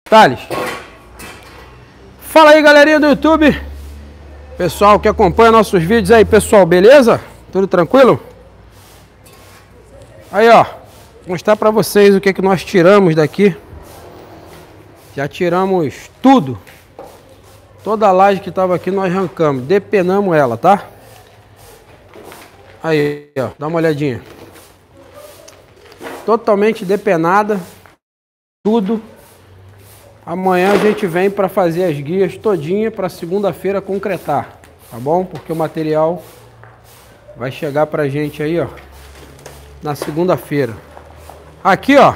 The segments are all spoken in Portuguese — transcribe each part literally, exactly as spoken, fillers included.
Thales. Fala aí, galerinha do YouTube. Pessoal que acompanha nossos vídeos aí, pessoal, beleza? Tudo tranquilo? Aí, ó, vou mostrar pra vocês o que que nós tiramos daqui. Já tiramos tudo. Toda a laje que tava aqui nós arrancamos, depenamos ela, tá? Aí, ó, dá uma olhadinha. Totalmente depenada. Tudo. Amanhã a gente vem para fazer as guias todinha para segunda-feira concretar, tá bom? Porque o material vai chegar pra gente aí, ó, na segunda-feira. Aqui, ó.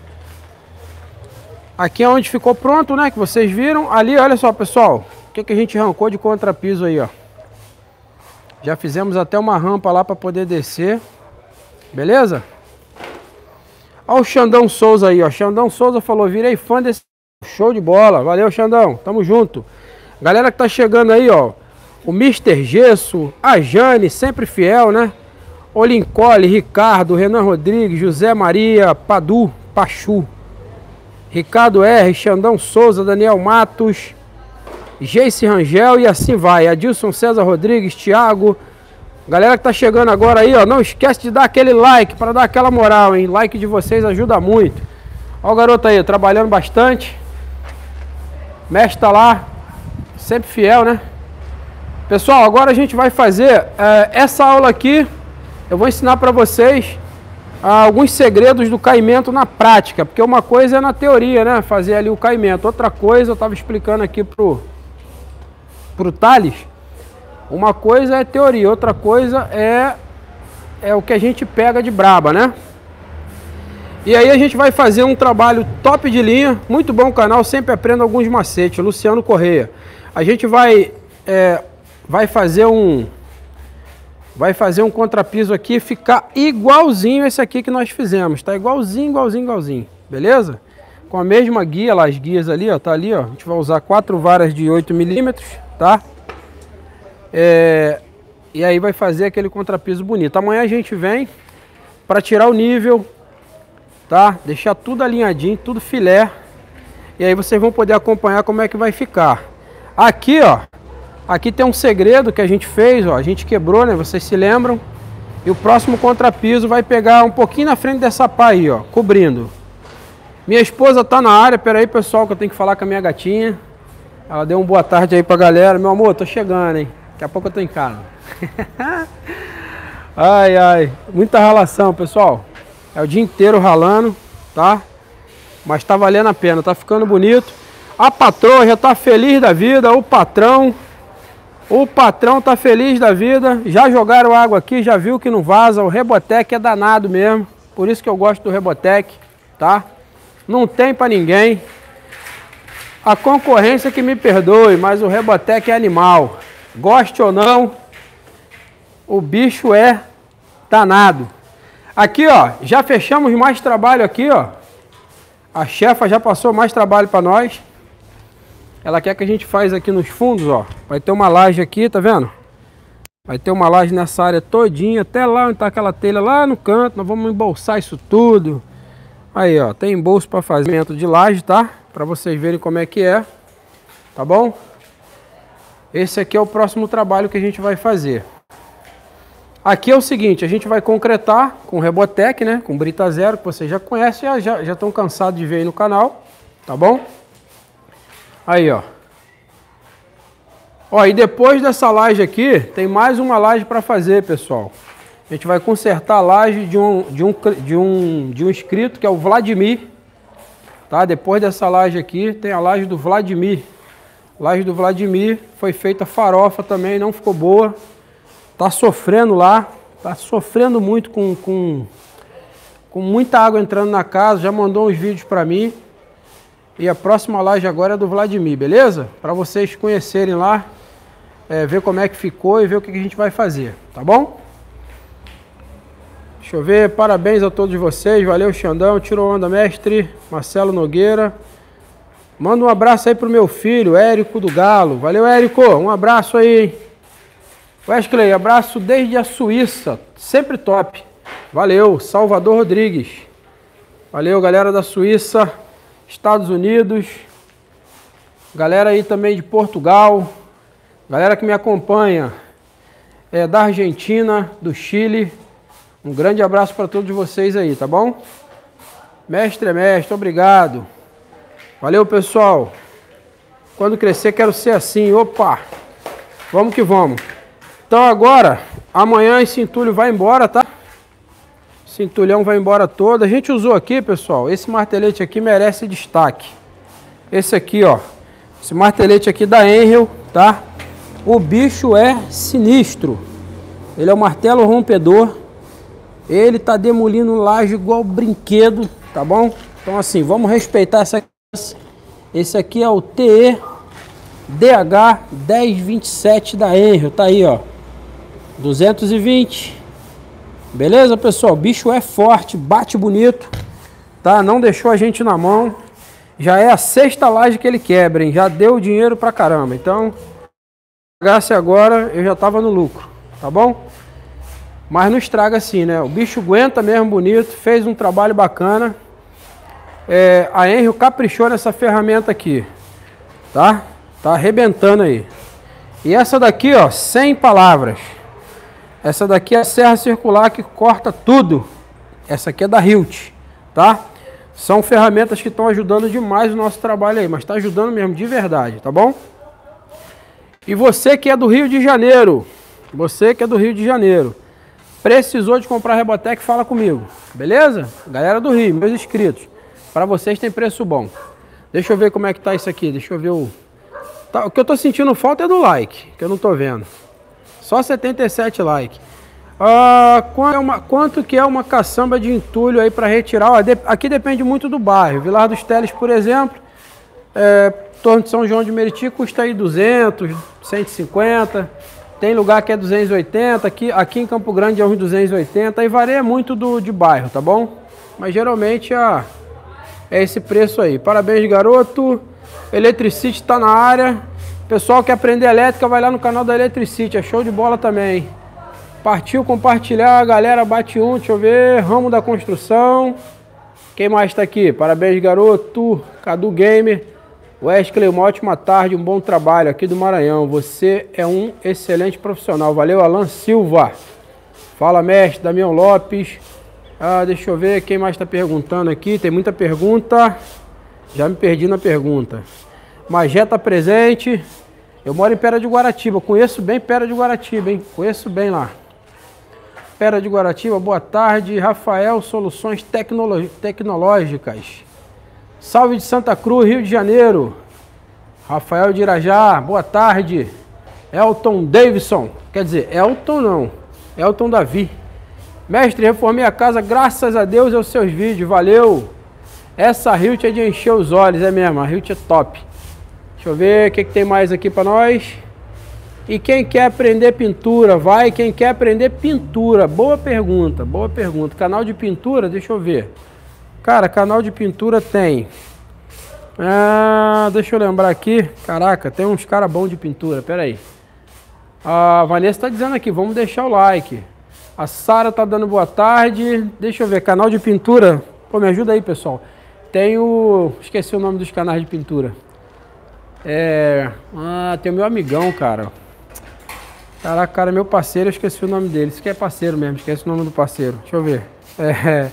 Aqui é onde ficou pronto, né? Que vocês viram. Ali, olha só, pessoal. O que que a gente arrancou de contrapiso aí, ó. Já fizemos até uma rampa lá para poder descer. Beleza? Olha o Xandão Souza aí, ó. Xandão Souza falou, virei fã desse... Show de bola. Valeu, Xandão. Tamo junto. Galera que tá chegando aí, ó. O mister Gesso, a Jane, sempre fiel, né? O Lincole, Ricardo, Renan Rodrigues, José Maria, Padu, Pachu. Ricardo R, Xandão Souza, Daniel Matos, Geice Rangel e assim vai. Adilson César Rodrigues, Thiago. Galera que tá chegando agora aí, ó. Não esquece de dar aquele like para dar aquela moral, hein? Like de vocês ajuda muito. Ó o garoto aí, trabalhando bastante. Mestre tá lá, sempre fiel, né? Pessoal, agora a gente vai fazer é, essa aula aqui. Eu vou ensinar para vocês ah, alguns segredos do caimento na prática. Porque uma coisa é na teoria, né? Fazer ali o caimento. Outra coisa, eu tava explicando aqui pro, pro Thales. Uma coisa é teoria, outra coisa é, é o que a gente pega de braba, né? E aí a gente vai fazer um trabalho top de linha, muito bom o canal, sempre aprendo alguns macetes, Luciano Correia. A gente vai, é, vai fazer um vai fazer um contrapiso aqui, ficar igualzinho esse aqui que nós fizemos, tá? Igualzinho, igualzinho, igualzinho, beleza? Com a mesma guia, lá as guias ali, ó, tá ali, ó. A gente vai usar quatro varas de oito milímetros, tá? É, e aí vai fazer aquele contrapiso bonito. Amanhã a gente vem para tirar o nível, tá? Deixar tudo alinhadinho, tudo filé. E aí vocês vão poder acompanhar como é que vai ficar. Aqui, ó. Aqui tem um segredo que a gente fez, ó. A gente quebrou, né? Vocês se lembram? E o próximo contrapiso vai pegar um pouquinho na frente dessa pá aí, ó. Cobrindo. Minha esposa tá na área. Pera aí, pessoal, que eu tenho que falar com a minha gatinha. Ela deu uma boa tarde aí pra galera. Meu amor, tô chegando, hein? Daqui a pouco eu tô em casa. Ai, ai. Muita ralação, pessoal. É o dia inteiro ralando, tá? Mas tá valendo a pena, tá ficando bonito. A patroa já tá feliz da vida, o patrão. O patrão tá feliz da vida. Já jogaram água aqui, já viu que não vaza. O Rebotec é danado mesmo. Por isso que eu gosto do Rebotec, tá? Não tem pra ninguém. A concorrência que me perdoe, mas o Rebotec é animal. Goste ou não, o bicho é danado. Aqui, ó, já fechamos mais trabalho aqui, ó. A chefa já passou mais trabalho para nós. Ela quer que a gente faz aqui nos fundos, ó. Vai ter uma laje aqui, tá vendo? Vai ter uma laje nessa área todinha, até lá onde tá aquela telha lá no canto. Nós vamos embolsar isso tudo. Aí, ó, tem embolso para fazer de laje, tá? Para vocês verem como é que é. Tá bom? Esse aqui é o próximo trabalho que a gente vai fazer. Aqui é o seguinte, a gente vai concretar com Rebotec, né? Com Brita Zero, que vocês já conhecem, já já já estão cansados de ver aí no canal, tá bom? Aí, ó. Ó, e depois dessa laje aqui, tem mais uma laje para fazer, pessoal. A gente vai consertar a laje de um, de um, de um, de um inscrito, que é o Vladimir, tá? Depois dessa laje aqui, tem a laje do Vladimir. Laje do Vladimir, foi feita farofa também, não ficou boa. Tá sofrendo lá, tá sofrendo muito com, com, com muita água entrando na casa, já mandou uns vídeos para mim. E a próxima laje agora é do Vladimir, beleza? Para vocês conhecerem lá, é, ver como é que ficou e ver o que a gente vai fazer, tá bom? Deixa eu ver, parabéns a todos vocês, valeu Xandão, tirou onda mestre, Marcelo Nogueira. Manda um abraço aí pro meu filho, Érico do Galo, valeu Érico, um abraço aí, hein? Wesley, abraço desde a Suíça, sempre top. Valeu, Salvador Rodrigues. Valeu, galera da Suíça, Estados Unidos, Galera aí também de Portugal. Galera que me acompanha é, da Argentina, do Chile. Um grande abraço para todos vocês aí, tá bom? Mestre é mestre, obrigado. Valeu, pessoal. Quando crescer, quero ser assim. Opa! Vamos que vamos. Então agora, amanhã esse entulho vai embora, tá? Esse entulhão vai embora todo. A gente usou aqui, pessoal, esse martelete aqui merece destaque. Esse aqui, ó. Esse martelete aqui da Henril, tá? O bicho é sinistro. Ele é um martelo rompedor. Ele tá demolindo laje igual brinquedo, tá bom? Então assim, vamos respeitar essa. Esse aqui é o T E D H dez vinte e sete da Henril, tá aí, ó. duzentos e vinte. Beleza, pessoal? O bicho é forte, bate bonito, tá? Não deixou a gente na mão. Já é a sexta laje que ele quebra, hein? Já deu dinheiro pra caramba. Então, se agora eu já tava no lucro, tá bom? Mas não estraga assim, né? O bicho aguenta mesmo bonito, fez um trabalho bacana. É, a Henril caprichou nessa ferramenta aqui, tá? Tá arrebentando aí. E essa daqui, ó, sem palavras. Essa daqui é a serra circular que corta tudo. Essa aqui é da Hilt, tá? São ferramentas que estão ajudando demais o nosso trabalho aí, mas está ajudando mesmo de verdade, tá bom? E você que é do Rio de Janeiro, você que é do Rio de Janeiro, precisou de comprar Rebotec, fala comigo, beleza? Galera do Rio, meus inscritos, para vocês tem preço bom. Deixa eu ver como é que tá isso aqui, deixa eu ver o... Tá, o que eu tô sentindo falta é do like, que eu não tô vendo. Só setenta e sete likes. Ah, quanto, é uma, quanto que é uma caçamba de entulho aí para retirar? Ó, de, aqui depende muito do bairro. Vilar dos Teles, por exemplo, é, torno de São João de Meriti custa aí duzentos, cento e cinquenta. Tem lugar que é duzentos e oitenta. Aqui, aqui em Campo Grande é uns duzentos e oitenta. Aí varia muito do, de bairro, tá bom? Mas geralmente é, é esse preço aí. Parabéns, garoto. Eletricity tá na área. Pessoal que aprender elétrica, vai lá no canal da Eletricity. É show de bola também. Partiu compartilhar, galera, bate um, deixa eu ver, ramo da construção. Quem mais tá aqui? Parabéns, garoto. Cadu Gamer. Wesley, uma ótima tarde, um bom trabalho aqui do Maranhão. Você é um excelente profissional. Valeu, Alan Silva. Fala, mestre, Damião Lopes. Ah, deixa eu ver quem mais tá perguntando aqui. Tem muita pergunta. Já me perdi na pergunta. Magé tá presente. Eu moro em Pera de Guaratiba. Conheço bem Pera de Guaratiba, hein? Conheço bem lá. Pera de Guaratiba, boa tarde. Rafael, Soluções Tecnolo- Tecnológicas. Salve de Santa Cruz, Rio de Janeiro. Rafael de Irajá, boa tarde. Elton Davidson, quer dizer, Elton não, Elton Davi. Mestre, reformei a casa, graças a Deus aos seus vídeos, valeu. Essa Hilt é de encher os olhos, é mesmo, a Hilt é top. Deixa eu ver o que, que tem mais aqui para nós. E quem quer aprender pintura, vai. Quem quer aprender pintura, boa pergunta, boa pergunta. Canal de pintura, deixa eu ver. Cara, canal de pintura tem. Ah, deixa eu lembrar aqui. Caraca, tem uns caras bons de pintura, pera aí. A Vanessa tá dizendo aqui, vamos deixar o like. A Sara tá dando boa tarde. Deixa eu ver, canal de pintura. Pô, me ajuda aí, pessoal. Tem o... Esqueci o nome dos canais de pintura. É... Ah, tem o meu amigão, cara. Caraca, cara, meu parceiro, eu esqueci o nome dele. Isso aqui é parceiro mesmo, esquece o nome do parceiro. Deixa eu ver. É...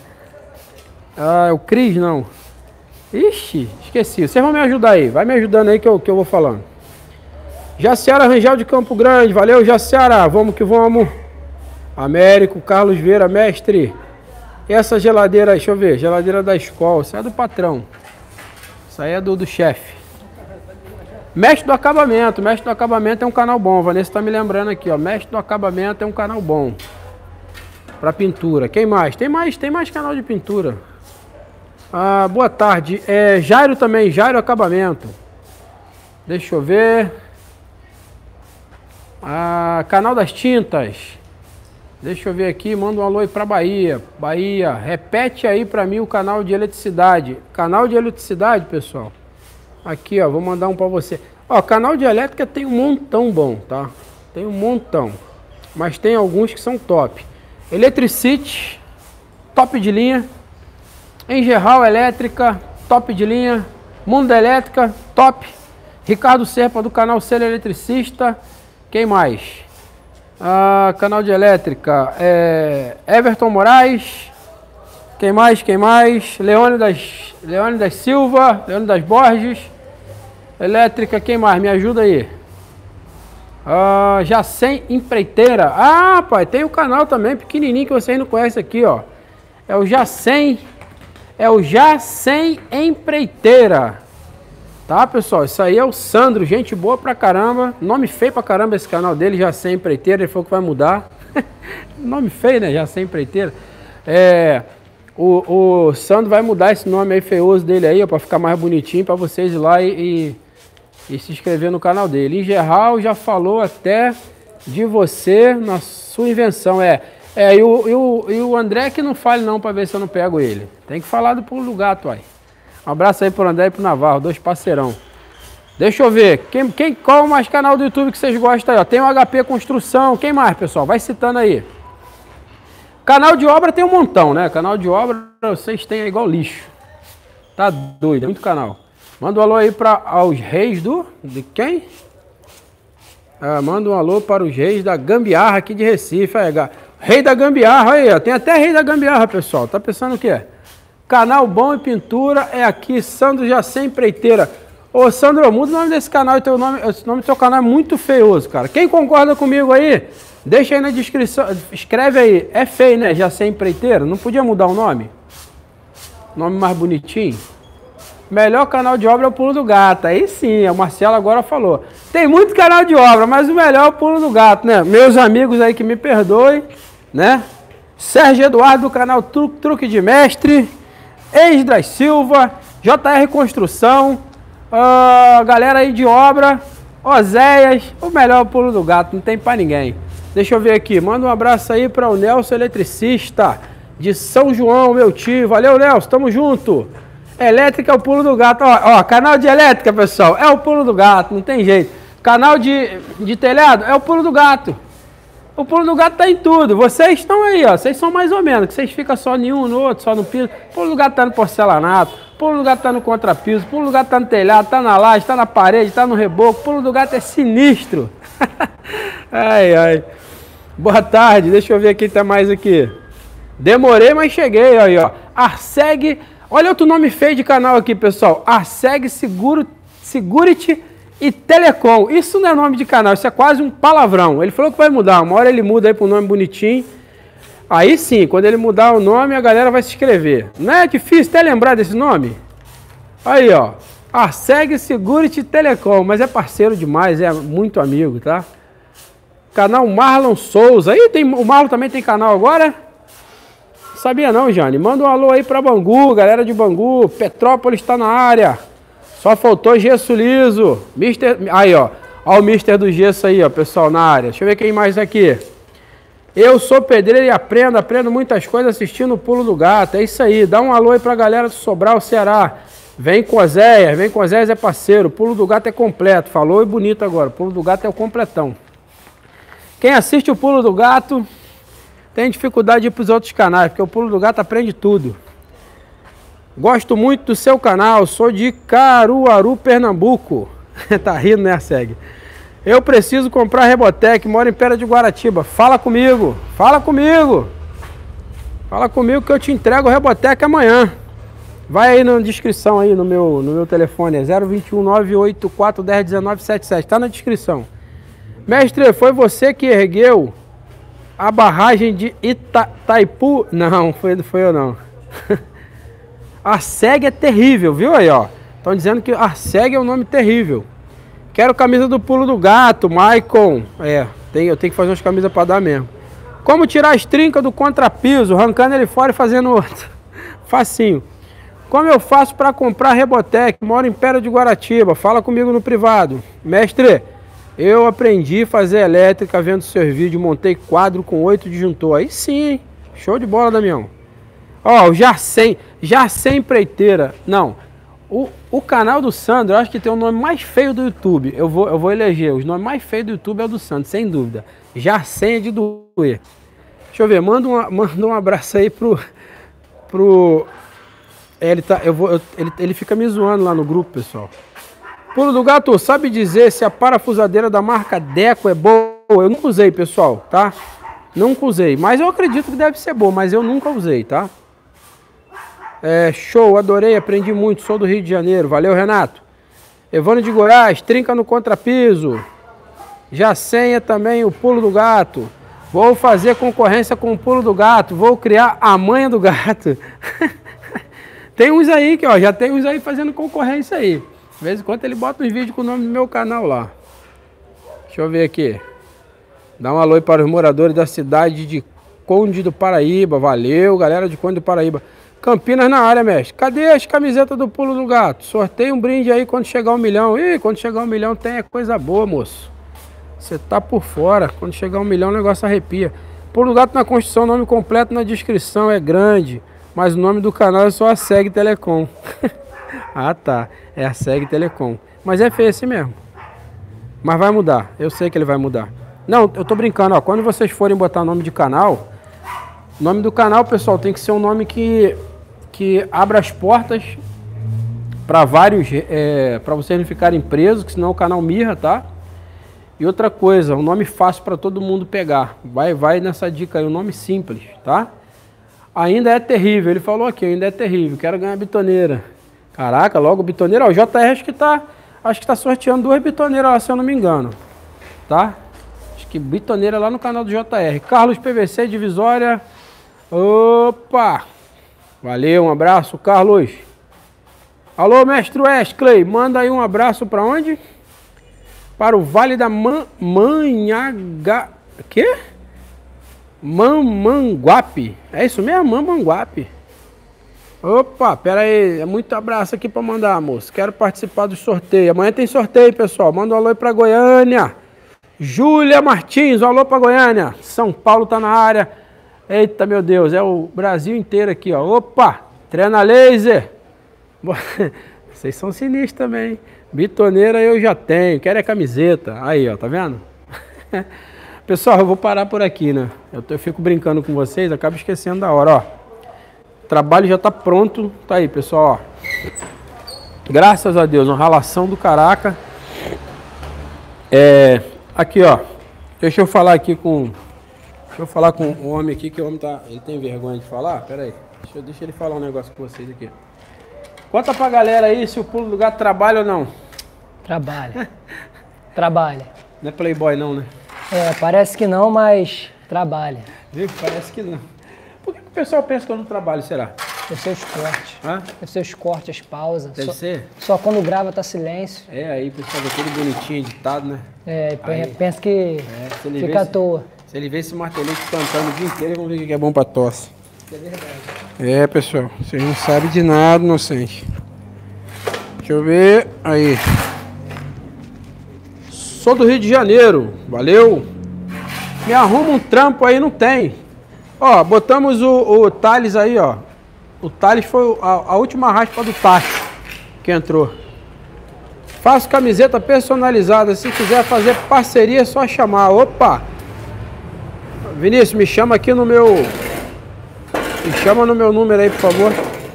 Ah, o Cris, não. Ixi, esqueci. Vocês vão me ajudar aí. Vai me ajudando aí que eu, que eu vou falando. Jaciara Rangel de Campo Grande. Valeu, Jaciara. Vamos que vamos. Américo, Carlos Vieira, mestre. E essa geladeira, deixa eu ver. Geladeira da escola. Isso é do patrão. Isso aí é do, do chefe. Mestre do Acabamento. Mestre do Acabamento é um canal bom. Vanessa tá me lembrando aqui, ó. Mestre do Acabamento é um canal bom. Pra pintura. Quem mais? Tem mais, tem mais canal de pintura. Ah, boa tarde. É, Jairo também. Jairo Acabamento. Deixa eu ver. Ah, canal das Tintas. Deixa eu ver aqui. Manda um alô aí pra Bahia. Bahia. Repete aí pra mim o canal de eletricidade. Canal de eletricidade, pessoal. Aqui, ó, vou mandar um para você. Ó, canal de elétrica tem um montão bom, tá? Tem um montão. Mas tem alguns que são top. Eletricity, top de linha. Engeral Elétrica, top de linha. Mundo Elétrica, top. Ricardo Serpa, do canal Ser Eletricista. Quem mais? Ah, canal de elétrica. É, Everton Moraes. Quem mais? Quem mais? Leônidas, Leônidas Silva. Leônidas Borges. Elétrica, quem mais? Me ajuda aí. Ah, Jacem Empreiteira. Ah, pai, tem o canal também, pequenininho, que vocês não conhecem aqui, ó. É o Jacem. É o Jacem Empreiteira. Tá, pessoal? Isso aí é o Sandro, gente boa pra caramba. Nome feio pra caramba esse canal dele, Jacem Empreiteira. Ele falou que vai mudar. Nome feio, né? Jacem Empreiteira. É, o, o Sandro vai mudar esse nome aí feioso dele aí, ó, pra ficar mais bonitinho, pra vocês ir lá e, e, e se inscrever no canal dele. Em geral, já falou até de você na sua invenção. É, é e, o, e, o, e o André que não fale não, pra ver se eu não pego ele. Tem que falar do Pulo do Gato, aí. Um abraço aí pro André e pro Navarro, dois parceirão. Deixa eu ver, quem, quem, qual mais canal do YouTube que vocês gostam aí? Ó, tem o H P Construção, quem mais, pessoal? Vai citando aí. Canal de obra tem um montão, né? Canal de obra vocês têm igual lixo. Tá doido, é muito canal. Manda um alô aí para aos reis do... De quem? Ah, manda um alô para os reis da Gambiarra aqui de Recife. Aí, rei da Gambiarra, aí, ó. Tem até rei da Gambiarra, pessoal. Tá pensando o quê? Canal Bom e Pintura é aqui, Sandro Jacem Empreiteira. Ô, Sandro, muda o nome desse canal e teu nome, esse nome do teu canal é muito feioso, cara. Quem concorda comigo aí, deixa aí na descrição, escreve aí. É feio, né, Jacem Empreiteira? Não podia mudar o nome? Nome mais bonitinho? Melhor canal de obra é o Pulo do Gato. Aí sim, a Marcela agora falou. Tem muito canal de obra, mas o melhor é o Pulo do Gato, né? Meus amigos aí que me perdoem, né? Sérgio Eduardo do canal Truque, Truque de Mestre. Esdras Silva, J R Construção, uh, galera aí de obra, Oséias, o melhor Pulo do Gato, não tem pra ninguém. Deixa eu ver aqui, manda um abraço aí para o Nelson Eletricista, de São João, meu tio. Valeu, Nelson, tamo junto. Elétrica é o Pulo do Gato, ó, ó, canal de elétrica, pessoal, é o Pulo do Gato, não tem jeito. Canal de, de telhado é o Pulo do Gato. O Pulo do Gato tá em tudo. Vocês estão aí, ó. Vocês são mais ou menos. Que vocês ficam só em um, no outro, só no piso. O Pulo do Gato tá no porcelanato. O Pulo do Gato tá no contrapiso. O Pulo do Gato tá no telhado, tá na laje, tá na parede, tá no reboco. O Pulo do Gato é sinistro. Ai, ai. Boa tarde. Deixa eu ver quem tá mais aqui. Demorei, mas cheguei. Aí, ó. Arseg. Olha outro nome feio de canal aqui, pessoal. Arseg Seguro, Security e Telecom. Isso não é nome de canal, isso é quase um palavrão. Ele falou que vai mudar, uma hora ele muda aí para um nome bonitinho. Aí sim, quando ele mudar o nome, a galera vai se inscrever. Não é difícil até lembrar desse nome? Aí, ó. Arseg Security Telecom, mas é parceiro demais, é muito amigo, tá? Canal Marlon Souza. Aí tem, o Marlon também tem canal agora? Sabia não, Jane. Manda um alô aí para Bangu, galera de Bangu. Petrópolis está na área. Só faltou gesso liso. Mister... Aí, ó. Ó o Mister do gesso aí, ó, pessoal, na área. Deixa eu ver quem mais aqui. Eu sou pedreiro e aprendo. Aprendo muitas coisas assistindo o Pulo do Gato. É isso aí. Dá um alô aí pra galera do Sobral, Ceará. Vem com Oséias. Vem com Oséias, é parceiro. O Pulo do Gato é completo. Falou e bonito agora. O Pulo do Gato é o completão. Quem assiste o Pulo do Gato tem dificuldade de ir pros outros canais, porque o Pulo do Gato aprende tudo. Gosto muito do seu canal, sou de Caruaru, Pernambuco. Tá rindo, né, Arseg? Eu preciso comprar Rebotec, moro em Pera de Guaratiba. Fala comigo, fala comigo. Fala comigo que eu te entrego o Rebotec amanhã. Vai aí na descrição aí no meu, no meu telefone, é zero dois um nove oito quatro um zero um nove sete sete, tá na descrição. Mestre, foi você que ergueu a barragem de Itaipu? Não, foi, foi eu não. Arseg é terrível, viu aí, ó. Estão dizendo que Arseg é um nome terrível. Quero camisa do Pulo do Gato, Maicon. É, tem, eu tenho que fazer umas camisas para dar mesmo. Como tirar as trincas do contrapiso, arrancando ele fora e fazendo outro. Facinho. Como eu faço para comprar Rebotec? Moro em Pera de Guaratiba. Fala comigo no privado. Mestre, eu aprendi a fazer elétrica vendo seus vídeos. Montei quadro com oito disjuntor. Aí sim, hein? Show de bola, Damião. Ó, o Jacem, Jacem Empreiteira. Não, o, o canal do Sandro, eu acho que tem o nome mais feio do YouTube. Eu vou, eu vou eleger. Os nomes mais feios do YouTube é o do Sandro, sem dúvida. Jacem é de doer. Deixa eu ver, manda um, manda um abraço aí pro... pro ele, tá, eu vou, eu, ele, ele fica me zoando lá no grupo, pessoal. Pulo do Gato, sabe dizer se a parafusadeira da marca Deco é boa? Eu nunca usei, pessoal, tá? Nunca usei, mas eu acredito que deve ser boa, mas eu nunca usei, tá? É, show, adorei, aprendi muito, sou do Rio de Janeiro. Valeu, Renato. Evandro de Goiás, trinca no contrapiso. Jacenha também, o Pulo do Gato. Vou fazer concorrência com o Pulo do Gato. Vou criar a manha do gato. Tem uns aí que, ó, já tem uns aí fazendo concorrência aí. De vez em quando ele bota uns vídeos com o nome do meu canal lá. Deixa eu ver aqui. Dá um alô aí para os moradores da cidade de Conde do Paraíba. Valeu, galera de Conde do Paraíba. Campinas na área, mestre. Cadê as camisetas do Pulo do Gato? Sorteio um brinde aí quando chegar um milhão. Ih, quando chegar um milhão tem é coisa boa, moço. Você tá por fora. Quando chegar um milhão o negócio arrepia. Pulo do Gato na construção, nome completo na descrição, é grande. Mas o nome do canal é só a Seg Telecom. Ah, tá. É a Seg Telecom. Mas é feio assim mesmo. Mas vai mudar. Eu sei que ele vai mudar. Não, eu tô brincando, ó. Quando vocês forem botar nome de canal, nome do canal, pessoal, tem que ser um nome que, que abra as portas para vários, é, para vocês não ficarem presos, que senão o canal mirra, tá? E outra coisa, um nome fácil para todo mundo pegar. Vai, vai nessa dica aí, um nome simples, tá? Ainda é terrível, ele falou aqui, ainda é terrível, quero ganhar bitoneira. Caraca, logo bitoneira, ó, o J R acho que tá, acho que tá sorteando duas bitoneiras lá, se eu não me engano, tá? Acho que bitoneira lá no canal do J R. Carlos P V C, Divisória. Opa! Valeu, um abraço, Carlos. Alô, mestre Wesley, manda aí um abraço para onde? Para o Vale da Man Manhaga... Quê? Mamanguape. É isso mesmo? Mamanguape. Opa, pera aí. É muito abraço aqui para mandar, moço. Quero participar do sorteio. Amanhã tem sorteio, pessoal. Manda um alô aí para Goiânia. Júlia Martins, um alô para Goiânia. São Paulo tá na área. Eita, meu Deus. É o Brasil inteiro aqui, ó. Opa, treina laser. Vocês são sinistros também, hein? Bitoneira eu já tenho, quero é camiseta. Aí, ó, tá vendo? Pessoal, eu vou parar por aqui, né? Eu, tô, eu fico brincando com vocês, acabo esquecendo da hora, ó. O trabalho já tá pronto. Tá aí, pessoal, ó. Graças a Deus, uma ralação do caraca. É... Aqui, ó. Deixa eu falar aqui com... Deixa eu falar com o homem aqui, que o homem tá... Ele tem vergonha de falar? Pera aí. Deixa, eu... Deixa ele falar um negócio com vocês aqui. Conta pra galera aí se o Pulo do Gato trabalha ou não. Trabalha. Trabalha. Não é playboy não, né? É, parece que não, mas trabalha. Viu? Parece que não. Por que o pessoal pensa que eu não trabalho, será? Deve ser os cortes. Hã? Deve ser os cortes, as pausas. Deve só, ser? Só quando grava tá silêncio. É, aí o pessoal vê tudo bonitinho, editado, né? É, Aí. pensa que É, se ele fica vê à esse- toa. Se ele vê esse martelete cantando o dia inteiro, vamos ver o que é bom pra tosse. É verdade. É, pessoal, vocês não sabem de nada, inocente. Deixa eu ver. Aí. Sou do Rio de Janeiro. Valeu. Me arruma um trampo aí, não tem. Ó, botamos o, o Thales aí, ó. O Thales foi a, a última raspa do Tacho que entrou. Faço camiseta personalizada. Se quiser fazer parceria, é só chamar. Opa! Vinícius, me chama aqui no meu... Me chama no meu número aí, por favor.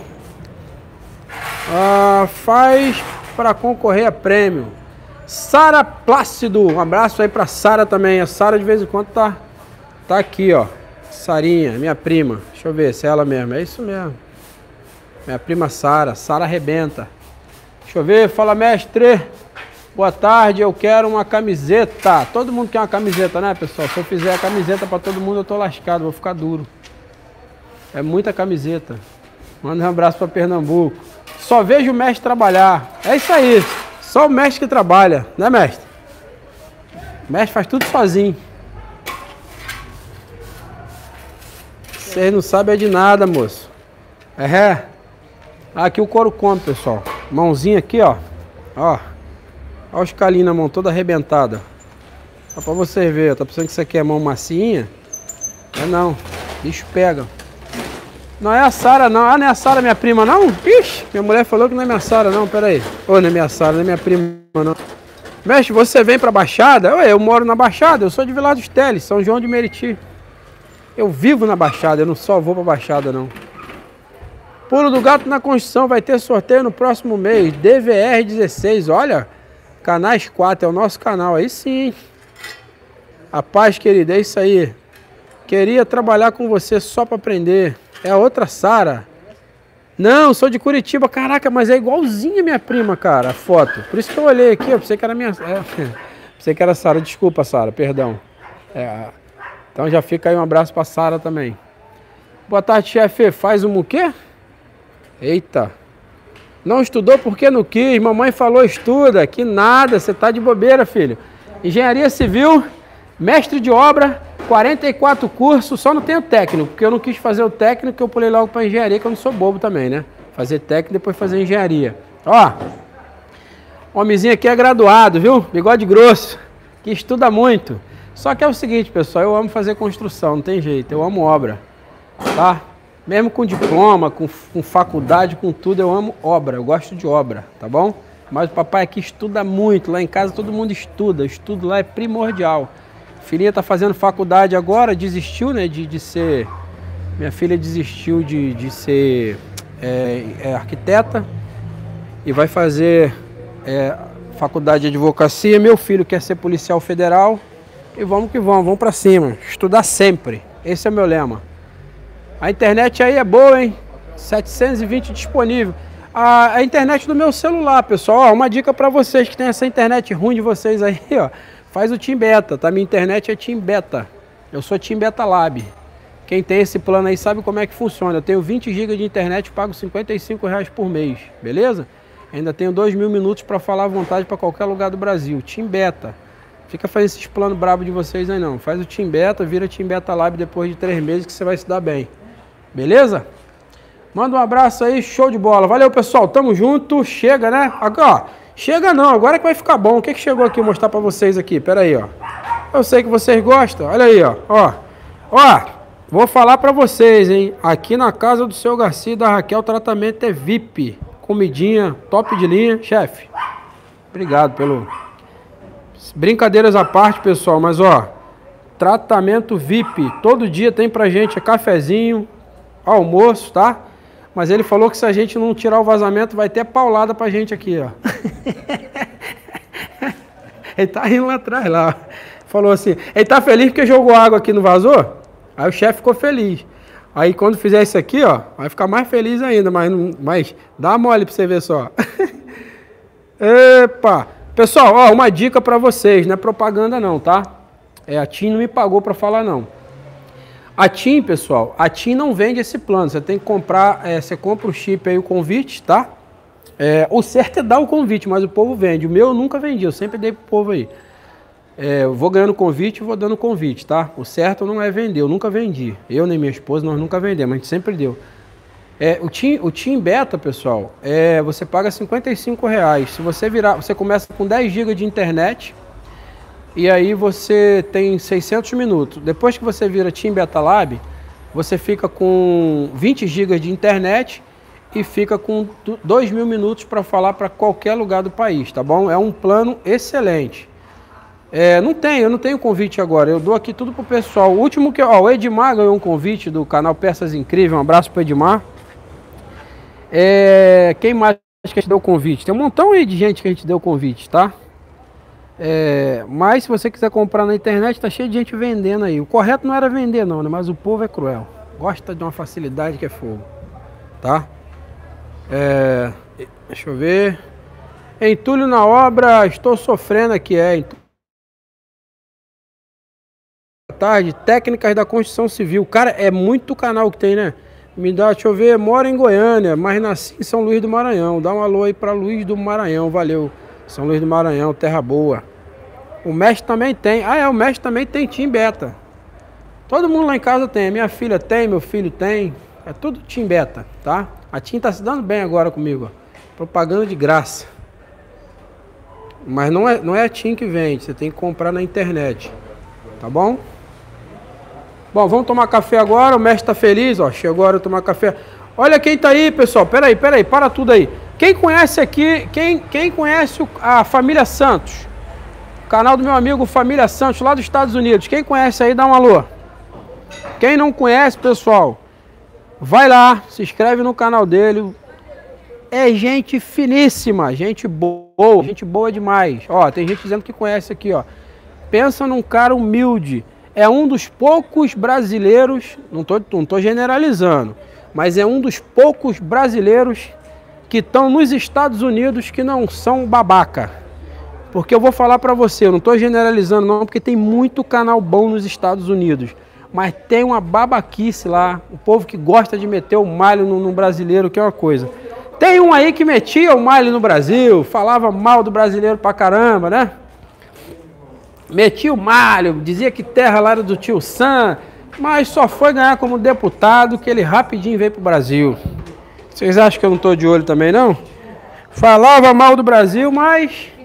Ah, faz para concorrer a prêmio. Sara Plácido, um abraço aí pra Sara também. A Sara de vez em quando tá, tá aqui, ó. Sarinha, minha prima. Deixa eu ver se é ela mesmo. É isso mesmo. Minha prima Sara. Sara arrebenta. Deixa eu ver. Fala, mestre. Boa tarde. Eu quero uma camiseta. Todo mundo quer uma camiseta, né, pessoal? Se eu fizer a camiseta pra todo mundo, eu tô lascado. Vou ficar duro. É muita camiseta. Manda um abraço pra Pernambuco. Só vejo o mestre trabalhar. É isso aí. Só o mestre que trabalha, né, mestre? O mestre faz tudo sozinho. Vocês não sabem de nada, moço. É. Aqui o couro come, pessoal. Mãozinha aqui, ó. Ó. Ó os calinhos na mão, toda arrebentada. Só pra vocês verem. Tá pensando que isso aqui é mão macinha? É não. Bicho pega. Não é a Sara, não. Ah, não é a Sara, minha prima, não? Ixi, minha mulher falou que não é minha Sara, não. Pera aí. Ô, não é minha Sara, não é minha prima, não. Mestre, você vem pra Baixada? Ué, eu moro na Baixada. Eu sou de Vila dos Teles, São João de Meriti. Eu vivo na Baixada, eu não só vou pra Baixada, não. Pulo do Gato na construção vai ter sorteio no próximo mês. D V R dezesseis, olha. Canais quatro é o nosso canal, aí sim. A paz, querida, é isso aí. Queria trabalhar com você só para aprender. É a outra Sara. Não, sou de Curitiba. Caraca, mas é igualzinha minha prima, cara, a foto. Por isso que eu olhei aqui, eu pensei que era minha... É, pensei que era Sara. Desculpa, Sara, perdão. É, então já fica aí um abraço pra Sara também. Boa tarde, chefe. Faz um o quê? Eita. Não estudou porque não quis. Mamãe falou estuda. Que nada, você tá de bobeira, filho. Engenharia Civil, mestre de obra, quarenta e quatro cursos, só não tenho técnico, porque eu não quis fazer o técnico, eu pulei logo para engenharia, que eu não sou bobo também, né? Fazer técnico e depois fazer engenharia. Ó, homenzinho aqui é graduado, viu? Bigode grosso, que estuda muito. Só que é o seguinte, pessoal, eu amo fazer construção, não tem jeito, eu amo obra, tá? Mesmo com diploma, com, com faculdade, com tudo, eu amo obra, eu gosto de obra, tá bom? Mas o papai aqui estuda muito, lá em casa todo mundo estuda, o estudo lá é primordial. Filhinha está fazendo faculdade agora, desistiu, né, de, de ser... Minha filha desistiu de, de ser é, é, arquiteta e vai fazer é, faculdade de advocacia. Meu filho quer ser policial federal e vamos que vamos, vamos para cima. Estudar sempre, esse é o meu lema. A internet aí é boa, hein? setecentos e vinte disponível. A, a internet do meu celular, pessoal, ó, uma dica para vocês que tem essa internet ruim de vocês aí, ó. Faz o Team Beta, tá? Minha internet é Team Beta. Eu sou Team Beta Lab. Quem tem esse plano aí sabe como é que funciona. Eu tenho vinte gigas de internet, pago cinquenta e cinco reais por mês, beleza? Ainda tenho dois mil minutos para falar à vontade para qualquer lugar do Brasil. Team Beta. Fica fazendo esses planos brabos de vocês aí não. Faz o Team Beta, vira Team Beta Lab depois de três meses que você vai se dar bem. Beleza? Manda um abraço aí, show de bola. Valeu, pessoal. Tamo junto. Chega, né? Agora, ó. Chega não, agora que vai ficar bom. O que que chegou aqui? Vou mostrar pra vocês aqui. Pera aí, ó. Eu sei que vocês gostam. Olha aí, ó. Ó, ó. Vou falar pra vocês, hein. Aqui na casa do seu Garcia e da Raquel, o tratamento é V I P. Comidinha, top de linha. Chefe, obrigado pelo... Brincadeiras à parte, pessoal. Mas, ó, tratamento V I P. Todo dia tem pra gente cafezinho, almoço, tá? Mas ele falou que se a gente não tirar o vazamento, vai ter paulada pra gente aqui, ó. Ele tá rindo lá atrás, lá. Falou assim, ele tá feliz porque jogou água aqui no vazou? Aí o chefe ficou feliz. Aí quando fizer isso aqui, ó, vai ficar mais feliz ainda, mas, não, mas dá mole pra você ver só. Epa! Pessoal, ó, uma dica pra vocês, não é propaganda não, tá? É, a TIM não me pagou pra falar não. A TIM, pessoal, a TIM não vende esse plano. Você tem que comprar, é, você compra o chip aí, o convite, tá? É, o certo é dar o convite, mas o povo vende. O meu eu nunca vendi, eu sempre dei pro povo aí. É, eu vou ganhando convite e vou dando convite, tá? O certo não é vender, eu nunca vendi. Eu nem minha esposa, nós nunca vendemos, a gente sempre deu. É, o, TIM, o TIM Beta, pessoal, é, você paga cinquenta e cinco reais. Se você virar, você começa com dez gigas de internet... E aí você tem seiscentos minutos. Depois que você vira Team Beta Lab, você fica com vinte gigas de internet e fica com dois mil minutos para falar para qualquer lugar do país, tá bom? É um plano excelente. É, não tenho, eu não tenho convite agora. Eu dou aqui tudo pro pessoal. O último que... Ó, o Edmar ganhou um convite do canal Peças Incríveis. Um abraço pro Edmar. É, quem mais que a gente deu convite? Tem um montão aí de gente que a gente deu convite, tá? É, mas se você quiser comprar na internet, tá cheio de gente vendendo aí. O correto não era vender não, né? Mas o povo é cruel. Gosta de uma facilidade que é fogo. Tá? É, deixa eu ver. Entulho na obra, estou sofrendo aqui. É, entulho. Boa tarde, técnicas da construção civil. Cara, é muito canal que tem, né? Me dá, deixa eu ver, moro em Goiânia, mas nasci em São Luís do Maranhão. Dá um alô aí pra Luís do Maranhão, valeu. São Luís do Maranhão, terra boa. O mestre também tem. Ah, é, o mestre também tem Team Beta. Todo mundo lá em casa tem. Minha filha tem, meu filho tem. É tudo Team Beta, tá? A Team tá se dando bem agora comigo, ó. Propaganda de graça. Mas não é, não é a Team que vende. Você tem que comprar na internet. Tá bom? Bom, vamos tomar café agora. O mestre tá feliz, ó. Chegou a hora de tomar café. Olha quem tá aí, pessoal. Pera aí, pera aí. Para tudo aí. Quem conhece aqui, quem, quem conhece a família Santos? Canal do meu amigo Família Santos, lá dos Estados Unidos. Quem conhece aí, dá um alô. Quem não conhece, pessoal, vai lá, se inscreve no canal dele. é gente finíssima, gente boa, gente boa demais. Ó, tem gente dizendo que conhece aqui, ó. Pensa num cara humilde. É um dos poucos brasileiros, não tô, não tô generalizando, mas é um dos poucos brasileiros que estão nos Estados Unidos que não são babaca. Porque eu vou falar pra você, eu não tô generalizando não, porque tem muito canal bom nos Estados Unidos. Mas tem uma babaquice lá, o povo que gosta de meter o malho no, no brasileiro, que é uma coisa. Tem um aí que metia o malho no Brasil, falava mal do brasileiro pra caramba, né? Metia o malho, dizia que terra lá era do tio Sam, mas só foi ganhar como deputado que ele rapidinho veio pro Brasil. Vocês acham que eu não tô de olho também, não? Falava mal do Brasil, mas...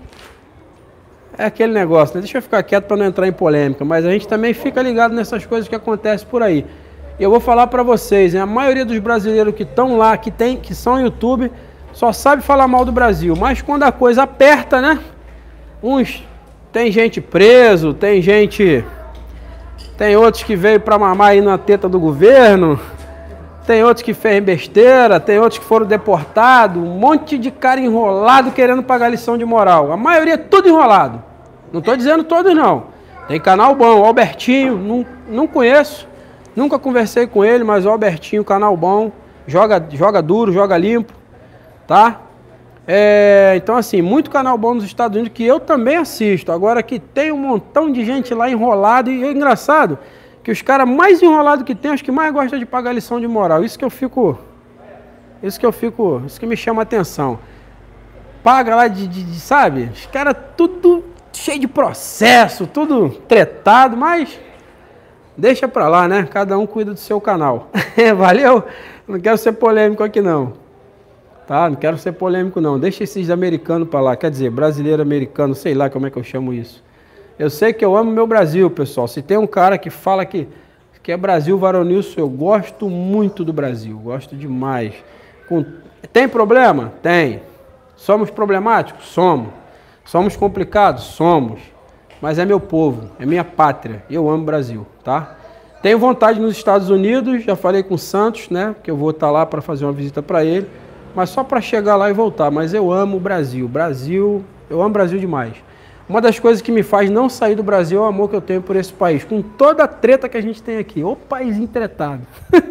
é aquele negócio, né? Deixa eu ficar quieto para não entrar em polêmica, mas a gente também fica ligado nessas coisas que acontecem por aí. E eu vou falar para vocês, hein? A maioria dos brasileiros que estão lá, que, tem, que são YouTube, só sabe falar mal do Brasil. Mas quando a coisa aperta, né? Uns... tem gente preso, tem gente... tem outros que veio para mamar aí na teta do governo, tem outros que fez besteira, tem outros que foram deportados, um monte de cara enrolado querendo pagar lição de moral. A maioria é tudo enrolado. Não estou dizendo todos não. Tem canal bom, o Albertinho, não, não conheço, nunca conversei com ele, mas o Albertinho, canal bom, joga, joga duro, joga limpo, tá? É, então assim, muito canal bom nos Estados Unidos que eu também assisto. Agora que tem um montão de gente lá enrolado e é engraçado que os caras mais enrolados que tem, os que mais gostam de pagar lição de moral. Isso que eu fico, isso que eu fico, isso que me chama a atenção. Paga lá de, de, de sabe? Os caras tudo cheio de processo, tudo tretado, mas deixa pra lá, né? Cada um cuida do seu canal. Valeu? Não quero ser polêmico aqui não. Tá? Não quero ser polêmico não. Deixa esses americanos pra lá. Quer dizer, brasileiro, americano, sei lá como é que eu chamo isso. Eu sei que eu amo meu Brasil, pessoal. Se tem um cara que fala que, que é Brasil varonilson, eu gosto muito do Brasil. Gosto demais. Com... tem problema? Tem. Somos problemáticos? Somos. Somos complicados? Somos. Mas é meu povo, é minha pátria. Eu amo o Brasil, tá? Tenho vontade nos Estados Unidos, já falei com o Santos, né? Que eu vou estar lá para fazer uma visita para ele. Mas só para chegar lá e voltar. Mas eu amo o Brasil. Brasil, eu amo o Brasil demais. Uma das coisas que me faz não sair do Brasil é o amor que eu tenho por esse país. Com toda a treta que a gente tem aqui. Ô país entretado.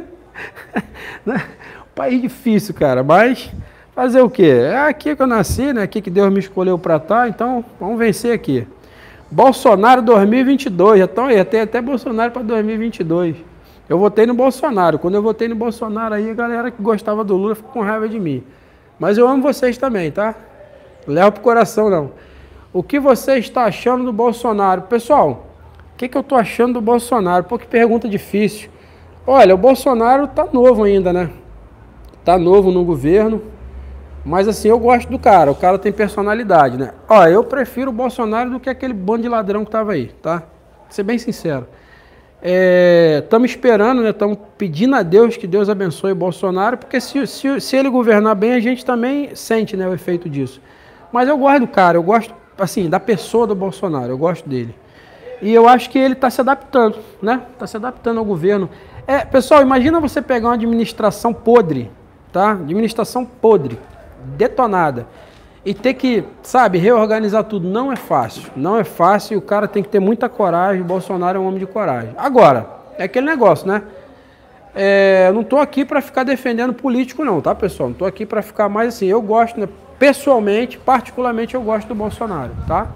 País difícil, cara. Mas fazer o quê? É aqui que eu nasci, né? Aqui que Deus me escolheu para estar. Então, vamos vencer aqui. Bolsonaro dois mil e vinte e dois. Já estão aí. Tem até Bolsonaro para dois mil e vinte e dois. Eu votei no Bolsonaro. Quando eu votei no Bolsonaro aí, a galera que gostava do Lula ficou com raiva de mim. Mas eu amo vocês também, tá? Não leva pro coração, não. O que você está achando do Bolsonaro? Pessoal, o que, que eu estou achando do Bolsonaro? Pô, que pergunta difícil. Olha, o Bolsonaro tá novo ainda, né? Tá novo no governo. Mas assim, eu gosto do cara. O cara tem personalidade, né? Olha, eu prefiro o Bolsonaro do que aquele bando de ladrão que tava aí, tá? Vou ser bem sincero. Estamos é, esperando, né? Estamos pedindo a Deus que Deus abençoe o Bolsonaro, porque se, se, se ele governar bem, a gente também sente, né, o efeito disso. Mas eu gosto do cara, eu gosto, assim, da pessoa do Bolsonaro, eu gosto dele. E eu acho que ele está se adaptando, né? Está se adaptando ao governo. É, pessoal, imagina você pegar uma administração podre, tá? Administração podre, detonada. E ter que, sabe, reorganizar tudo. Não é fácil. Não é fácil e o cara tem que ter muita coragem. O Bolsonaro é um homem de coragem. Agora, é aquele negócio, né? É, eu não estou aqui para ficar defendendo político não, tá, pessoal? Não estou aqui para ficar mais assim. Eu gosto, né? Pessoalmente, particularmente, eu gosto do Bolsonaro, tá?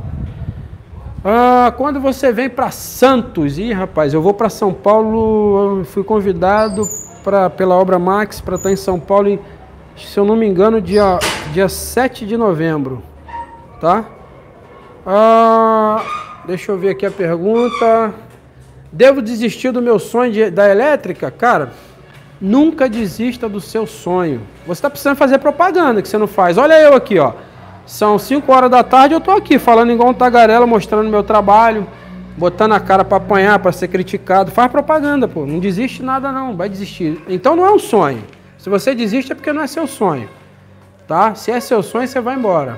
Ah, quando você vem para Santos, ih, rapaz, eu vou para São Paulo, eu fui convidado pra, pela Obra Max para estar em São Paulo, em, se eu não me engano, dia, dia sete de novembro, tá? Ah, deixa eu ver aqui a pergunta. Devo desistir do meu sonho de, da elétrica? Cara, nunca desista do seu sonho. Você está precisando fazer propaganda que você não faz. Olha eu aqui, ó. São cinco horas da tarde, eu tô aqui falando igual um tagarela, mostrando meu trabalho, botando a cara para apanhar, para ser criticado. Faz propaganda, pô. Não desiste nada não, vai desistir. Então não é um sonho. Se você desiste é porque não é seu sonho, tá? Se é seu sonho, você vai embora.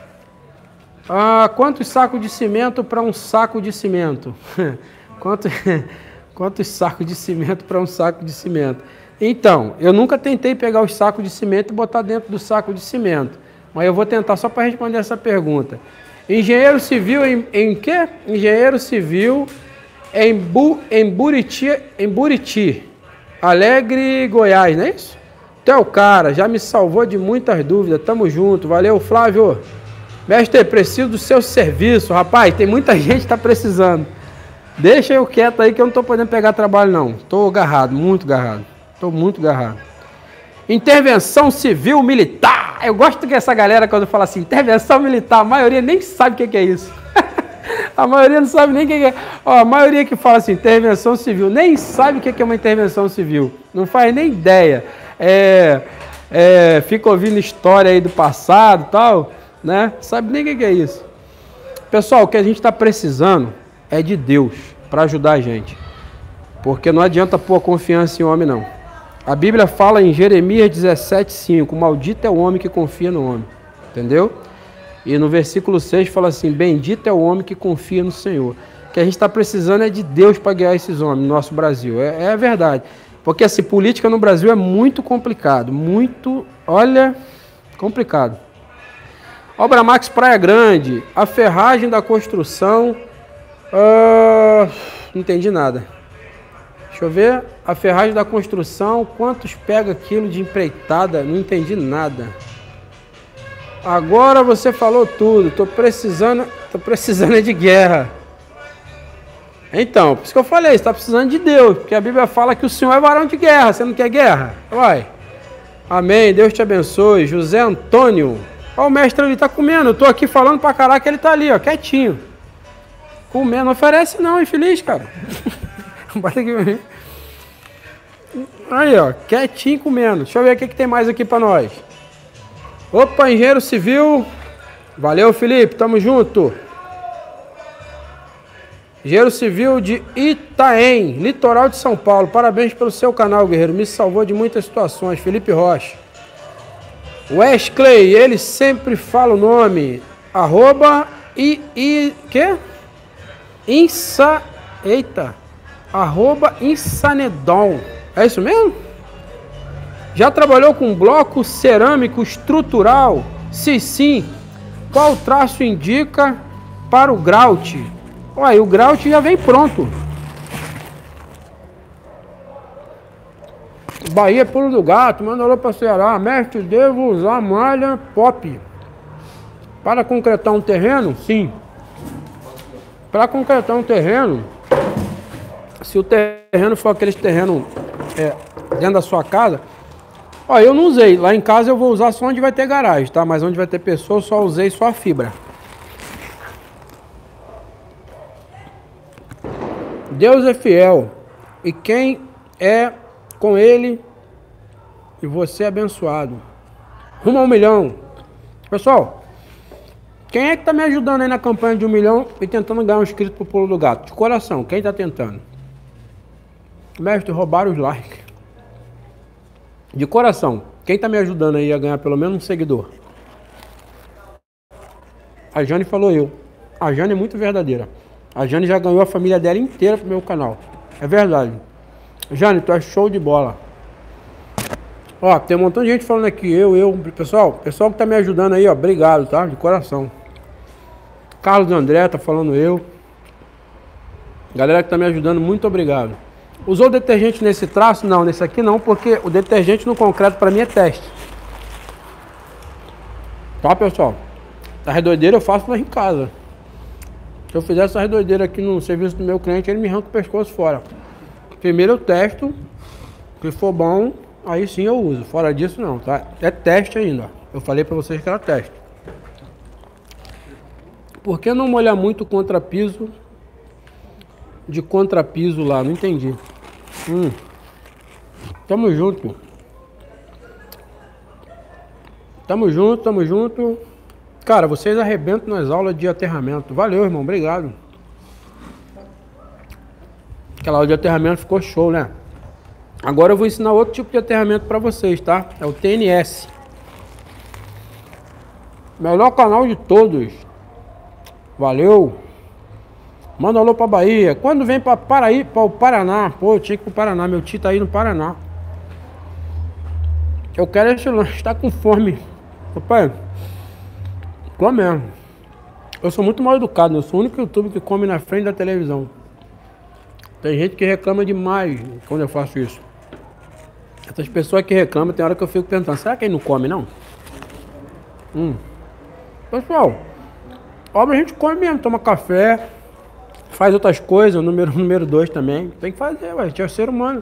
Ah, quantos sacos de cimento para um saco de cimento? Quanto, quantos sacos de cimento para um saco de cimento? Então, eu nunca tentei pegar os sacos de cimento e botar dentro do saco de cimento. Mas eu vou tentar só para responder essa pergunta. Engenheiro civil em, em quê? Engenheiro civil em, Bu, em, Buriti, em Buriti, Alegre, Goiás, não é isso? Tu é o cara, já me salvou de muitas dúvidas. Tamo junto, valeu, Flávio. Mestre, preciso do seu serviço. Rapaz, tem muita gente que tá precisando. Deixa eu quieto aí que eu não tô podendo pegar trabalho não. Tô agarrado, muito agarrado. Tô muito agarrado. Intervenção civil militar. Eu gosto que essa galera, quando fala assim, intervenção militar, a maioria nem sabe o que é isso. A maioria não sabe nem o que é. Ó, a maioria que fala assim, intervenção civil, nem sabe o que é uma intervenção civil. Não faz nem ideia. É, é, fica ouvindo história aí do passado e tal, né? Sabe nem o que é isso. Pessoal, o que a gente está precisando é de Deus para ajudar a gente. Porque não adianta pôr confiança em homem, não. A Bíblia fala em Jeremias dezessete, cinco, maldito é o homem que confia no homem. Entendeu? E no versículo seis fala assim, bendito é o homem que confia no Senhor. O que a gente está precisando é de Deus para guiar esses homens no nosso Brasil. É, é a verdade. Porque assim, política no Brasil é muito complicado. Muito, olha, complicado. Obra Max Praia Grande, a ferragem da construção... Uh, não entendi nada. Deixa eu ver. A ferragem da construção, quantos pega quilo de empreitada? Não entendi nada. Agora você falou tudo. Tô precisando, tô precisando de guerra. Então, por isso que eu falei, você está precisando de Deus, porque a Bíblia fala que o Senhor é varão de guerra. Você não quer guerra? Vai. Amém. Deus te abençoe. José Antônio. Ó, o mestre ali tá comendo. Eu tô aqui falando pra caraca, ele tá ali, ó, quietinho. Comendo. Não oferece não, infeliz, cara. Bota aqui. Aí, ó, quietinho comendo. Deixa eu ver o que, que tem mais aqui pra nós. Opa, engenheiro civil. Valeu, Felipe. Tamo junto. Engenheiro civil de Itaém, litoral de São Paulo. Parabéns pelo seu canal, guerreiro. Me salvou de muitas situações. Felipe Rocha. Wesley, ele sempre fala o nome. Arroba e... e quê? Insa... Eita. Arroba Insanedon. É isso mesmo? Já trabalhou com bloco cerâmico estrutural? Se sim, qual traço indica para o grout? Olha, o grout já vem pronto. Bahia Pulo do Gato, manda alô para Ceará. Mestre, devo usar malha pop para concretar um terreno? Sim. Para concretar um terreno, se o terreno for aquele terreno é, dentro da sua casa, ó, eu não usei. Lá em casa eu vou usar só onde vai ter garagem, tá? Mas onde vai ter pessoa, eu só usei só a fibra. Deus é fiel, e quem é com ele, e você é abençoado. Rumo a um milhão. Pessoal, quem é que tá me ajudando aí na campanha de um milhão e tentando ganhar um inscrito pro Pulo do Gato? De coração, quem tá tentando? Mestre, roubaram os likes. De coração, quem tá me ajudando aí a ganhar pelo menos um seguidor? A Jane falou eu. A Jane é muito verdadeira. A Jane já ganhou a família dela inteira pro meu canal. É verdade. Jane, tu é show de bola. Ó, tem um montão de gente falando aqui. Eu, eu. Pessoal, pessoal que tá me ajudando aí, ó. Obrigado, tá? De coração. Carlos André tá falando eu. Galera que tá me ajudando, muito obrigado. Usou detergente nesse traço? Não, nesse aqui não, porque o detergente no concreto pra mim é teste. Tá, pessoal? A redoideira eu faço lá em casa. Se eu fizer essa redoideira aqui no serviço do meu cliente, ele me arranca o pescoço fora. Primeiro eu testo, se for bom, aí sim eu uso. Fora disso não, tá? É teste ainda. Eu falei pra vocês que era teste. Por que não molhar muito o contrapiso de contrapiso lá? Não entendi. Hum. Tamo junto. Tamo junto, tamo junto. Cara, vocês arrebentam nas aulas de aterramento. Valeu, irmão. Obrigado. Aquela aula de aterramento ficou show, né? Agora eu vou ensinar outro tipo de aterramento para vocês, tá? É o T N S. Melhor canal de todos. Valeu. Manda alô pra Bahia. Quando vem pra Paraí, para o Paraná? Pô, eu tinha que ir pro Paraná. Meu tio tá aí no Paraná. Eu quero esse lanche, tá com fome. Papai, come mesmo. Eu sou muito mal educado, né? Eu sou o único youtuber que come na frente da televisão. Tem gente que reclama demais quando eu faço isso. Essas pessoas que reclamam, tem hora que eu fico pensando, será que ele não come, não? Hum. Pessoal, obra a gente come mesmo, toma café, faz outras coisas, número, número dois também. Tem que fazer, ué, a gente é ser humano.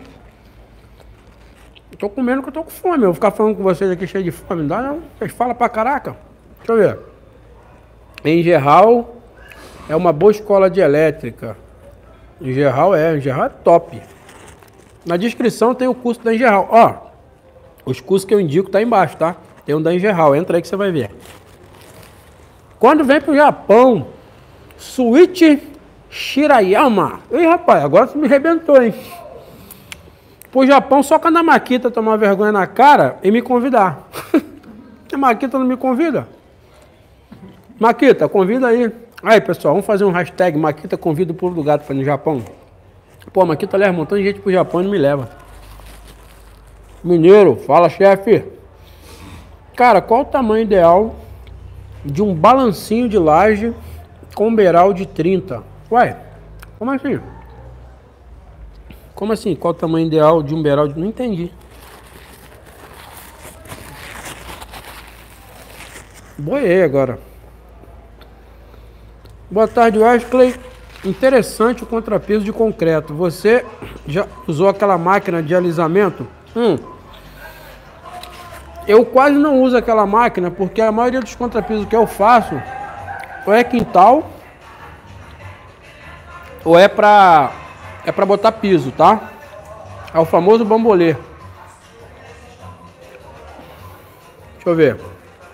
Eu tô comendo porque eu tô com fome. Eu vou ficar falando com vocês aqui cheio de fome, não dá não? Vocês falam pra caraca. Deixa eu ver. Engerral é uma boa escola de elétrica. Engerral é, Engerral é top. Na descrição tem o curso da Engerral. Ó, os cursos que eu indico tá aí embaixo, tá? Tem um da Engerral, entra aí que você vai ver. Quando vem pro Japão, Suichi Shirayama. Ih, rapaz, agora você me arrebentou, hein? Pro Japão, só quando a Makita tomar vergonha na cara e me convidar. A Makita não me convida. Makita, convida aí. Aí, pessoal, vamos fazer um hashtag Makita convida o Pulo do Gato para ir no Japão. Pô, Makita leva um montão de gente pro Japão e não me leva. Mineiro, fala, chefe. Cara, qual o tamanho ideal de um balancinho de laje com beiral de trinta? Ué, como assim? Como assim? Qual o tamanho ideal de um beiral de... Não entendi. Boiei agora. Boa tarde, Wesley. Interessante o contrapeso de concreto. Você já usou aquela máquina de alisamento? Hum. Eu quase não uso aquela máquina porque a maioria dos contrapesos que eu faço ou é quintal ou é pra, é pra botar piso, tá? É o famoso bambolê. Deixa eu ver.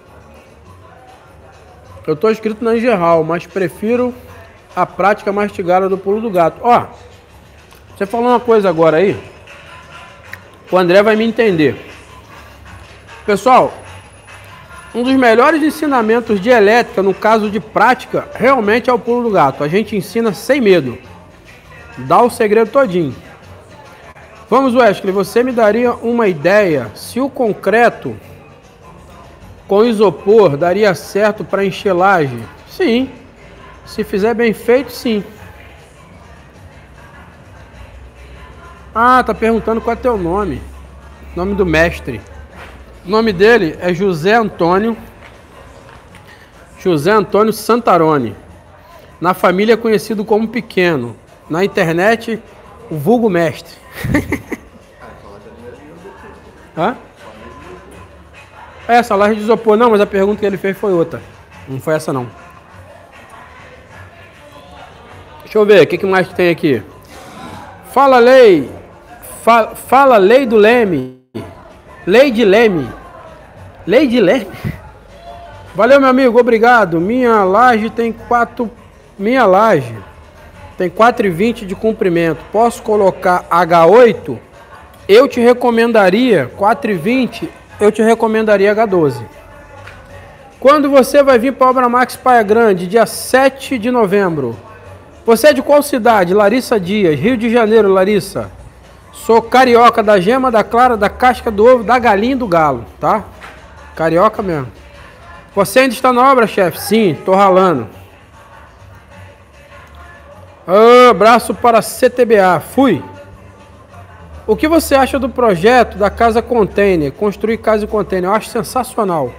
Eu tô inscrito na Engerral, mas prefiro a prática mastigada do Pulo do Gato. Ó, você falou uma coisa agora aí, o André vai me entender. Pessoal, um dos melhores ensinamentos de elétrica, no caso de prática, realmente é o Pulo do Gato. A gente ensina sem medo. Dá o segredo todinho. Vamos, Wesley, você me daria uma ideia se o concreto com isopor daria certo para encher laje? Sim. Se fizer bem feito, sim. Ah, tá perguntando qual é teu nome. Nome do mestre. O nome dele é José Antônio. José Antônio Santarone. Na família é conhecido como Pequeno. Na internet, o vulgo mestre. Hã? É, essa laje de isopor. Não, mas a pergunta que ele fez foi outra. Não foi essa, não. Deixa eu ver, o que, que mais tem aqui? Fala, Lei. Fala, fala Lei do Leme. Lei de Leme. Lei de Leme? Valeu, meu amigo, obrigado. Minha laje tem quatro... Minha laje tem quatro e vinte de comprimento. Posso colocar H oito? Eu te recomendaria quatro e vinte, eu te recomendaria H doze. Quando você vai vir para a Obra Max Praia Grande, dia sete de novembro? Você é de qual cidade? Larissa Dias, Rio de Janeiro, Larissa. Sou carioca, da gema, da clara, da casca do ovo, da galinha e do galo, tá? Carioca mesmo. Você ainda está na obra, chefe? Sim, tô ralando. Ah, abraço para C T B A. Fui. O que você acha do projeto da casa container? Construir casa container. Eu acho sensacional.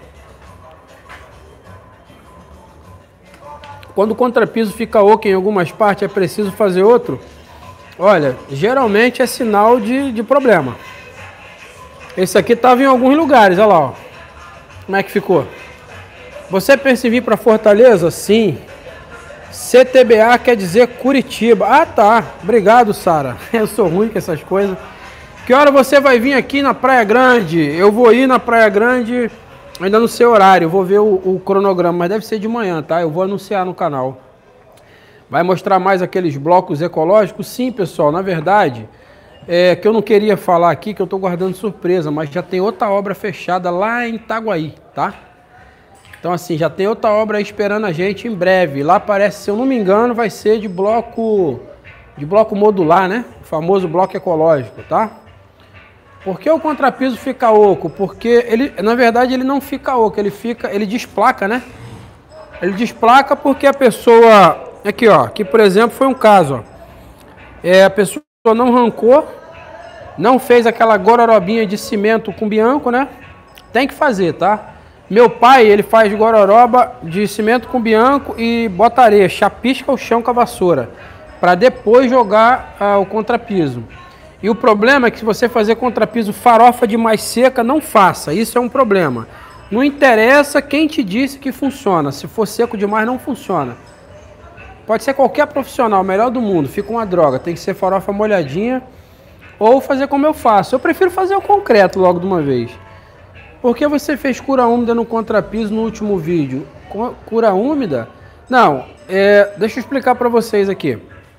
Quando o contrapiso fica oco em algumas partes, é preciso fazer outro? Olha, geralmente é sinal de, de problema. Esse aqui estava em alguns lugares, olha lá. Ó. Como é que ficou? Você pensa em vir para Fortaleza? Sim. C T B A quer dizer Curitiba. Ah, tá. Obrigado, Sara. Eu sou ruim com essas coisas. Que hora você vai vir aqui na Praia Grande? Eu vou ir na Praia Grande, ainda no seu horário. Eu vou ver o, o cronograma, mas deve ser de manhã, tá? Eu vou anunciar no canal. Vai mostrar mais aqueles blocos ecológicos? Sim, pessoal. Na verdade, é que eu não queria falar aqui, que eu estou guardando surpresa, mas já tem outra obra fechada lá em Itaguaí, tá? Então, assim, já tem outra obra aí esperando a gente em breve. Lá parece, se eu não me engano, vai ser de bloco, de bloco modular, né? O famoso bloco ecológico, tá? Por que o contrapiso fica oco? Porque ele, na verdade, ele não fica oco, ele fica, ele desplaca, né? Ele desplaca porque a pessoa, aqui ó, aqui por exemplo foi um caso, ó. É, a pessoa não arrancou, não fez aquela gororobinha de cimento com bianco, né? Tem que fazer, tá? Meu pai, ele faz gororoba de cimento com bianco e bota areia, chapisca o chão com a vassoura, para depois jogar ah, o contrapiso. E o problema é que se você fazer contrapiso farofa demais seca, não faça. Isso é um problema. Não interessa quem te disse que funciona. Se for seco demais, não funciona. Pode ser qualquer profissional, melhor do mundo. Fica uma droga. Tem que ser farofa molhadinha ou fazer como eu faço. Eu prefiro fazer o concreto logo de uma vez. Por que você fez cura úmida no contrapiso no último vídeo? Cura úmida? Não. É, deixa eu explicar para vocês aqui.